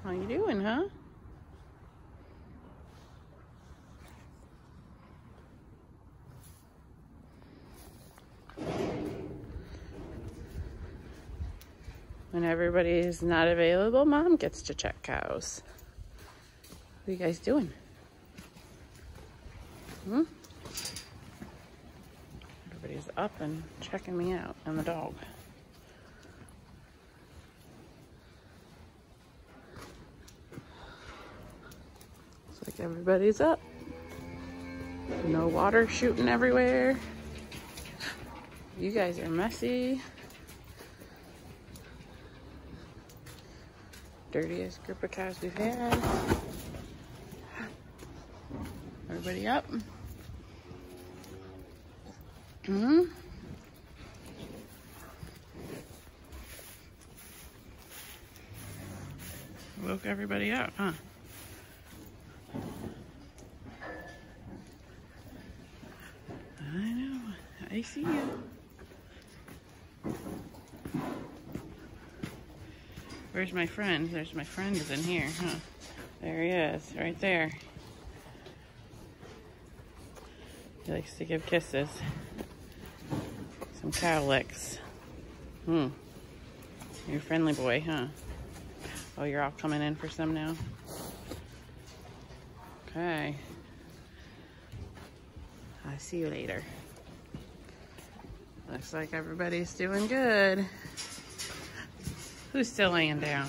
How you doing, huh? When everybody's not available, Mom gets to check cows. What are you guys doing? Everybody's up and checking me out and the dog. Looks like everybody's up. No water shooting everywhere. You guys are messy. Dirtiest group of cows we've had. Everybody up? Woke everybody up, huh? I know. I see you. Where's my friend? There's my friend is in here, huh? There he is, right there. He likes to give kisses. Some cow licks. You're a friendly boy, huh? Oh, you're all coming in for some now? Okay. I'll see you later. Looks like everybody's doing good. Who's still laying down?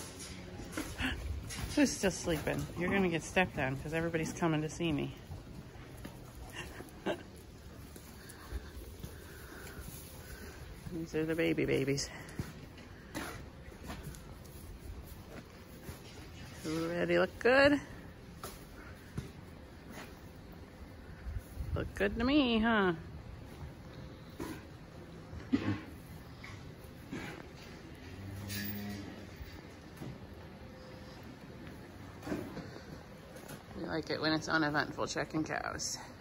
Who's still sleeping? You're gonna get stepped on because everybody's coming to see me. These are the babies. Everybody look good? Look good to me, huh? We like it when it's uneventful checking cows.